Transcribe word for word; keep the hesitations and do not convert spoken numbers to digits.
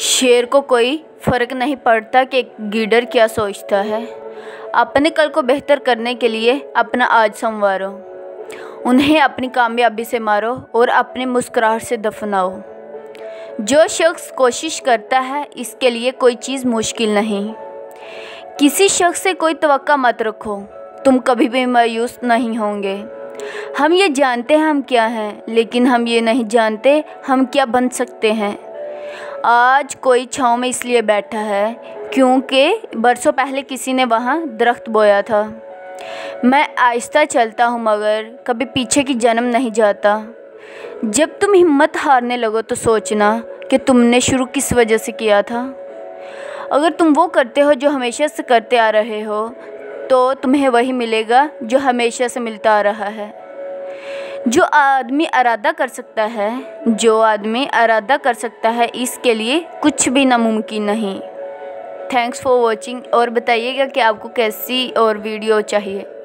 शेर को कोई फ़र्क नहीं पड़ता कि गीदड़ क्या सोचता है। अपने कल को बेहतर करने के लिए अपना आज संवारो, उन्हें अपनी कामयाबी से मारो और अपनी मुस्कुराहट से दफनाओ। जो शख्स कोशिश करता है इसके लिए कोई चीज़ मुश्किल नहीं। किसी शख्स से कोई तवक्का मत रखो, तुम कभी भी मायूस नहीं होंगे। हम ये जानते हैं हम क्या हैं, लेकिन हम ये नहीं जानते हम क्या बन सकते हैं। आज कोई छाँव में इसलिए बैठा है क्योंकि बरसों पहले किसी ने वहाँ दरख्त बोया था। मैं आहिस्ता चलता हूँ मगर कभी पीछे की जन्म नहीं जाता। जब तुम हिम्मत हारने लगो तो सोचना कि तुमने शुरू किस वजह से किया था। अगर तुम वो करते हो जो हमेशा से करते आ रहे हो तो तुम्हें वही मिलेगा जो हमेशा से मिलता आ रहा है। जो आदमी इरादा कर सकता है जो आदमी इरादा कर सकता है इसके लिए कुछ भी नामुमकिन नहीं। Thanks for watching. और बताइएगा कि आपको कैसी और वीडियो चाहिए।